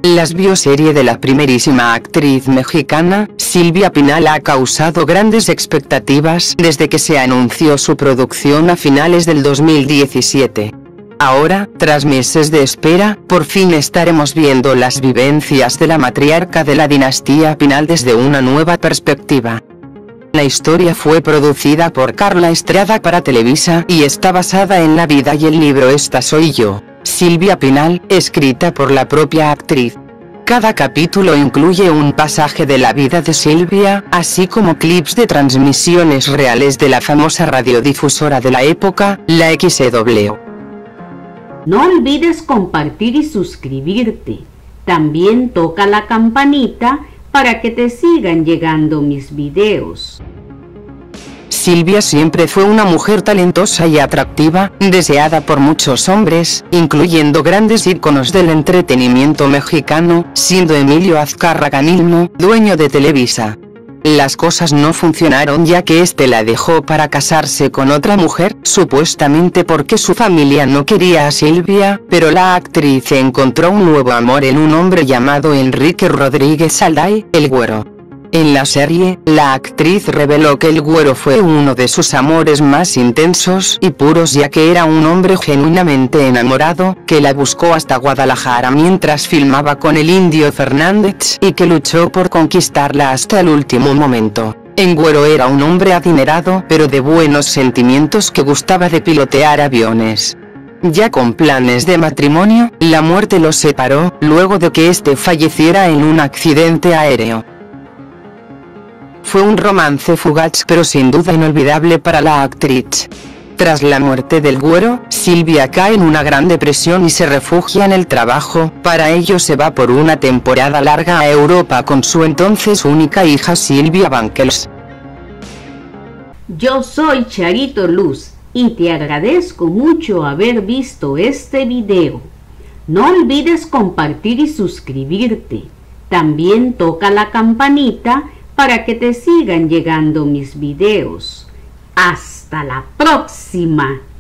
La bioserie de la primerísima actriz mexicana, Silvia Pinal, ha causado grandes expectativas desde que se anunció su producción a finales del 2017. Ahora, tras meses de espera, por fin estaremos viendo las vivencias de la matriarca de la dinastía Pinal desde una nueva perspectiva. La historia fue producida por Carla Estrada para Televisa y está basada en la vida y el libro Esta soy yo, Silvia Pinal, escrita por la propia actriz. Cada capítulo incluye un pasaje de la vida de Silvia, así como clips de transmisiones reales de la famosa radiodifusora de la época, la XW. No olvides compartir y suscribirte. También toca la campanita para que te sigan llegando mis videos. Silvia siempre fue una mujer talentosa y atractiva, deseada por muchos hombres, incluyendo grandes íconos del entretenimiento mexicano, siendo Emilio Azcárraga Milmo, dueño de Televisa. Las cosas no funcionaron ya que este la dejó para casarse con otra mujer, supuestamente porque su familia no quería a Silvia, pero la actriz encontró un nuevo amor en un hombre llamado Enrique Rodríguez Alday, el Güero. En la serie, la actriz reveló que el Güero fue uno de sus amores más intensos y puros, ya que era un hombre genuinamente enamorado, que la buscó hasta Guadalajara mientras filmaba con el Indio Fernández y que luchó por conquistarla hasta el último momento. El Güero era un hombre adinerado pero de buenos sentimientos que gustaba de pilotear aviones. Ya con planes de matrimonio, la muerte los separó, luego de que este falleciera en un accidente aéreo. Fue un romance fugaz pero sin duda inolvidable para la actriz. Tras la muerte del Güero, Silvia cae en una gran depresión y se refugia en el trabajo. Para ello se va por una temporada larga a Europa con su entonces única hija Silvia Banquels. Yo soy Charito Luz y te agradezco mucho haber visto este video. No olvides compartir y suscribirte. También toca la campanita para que te sigan llegando mis videos. ¡Hasta la próxima!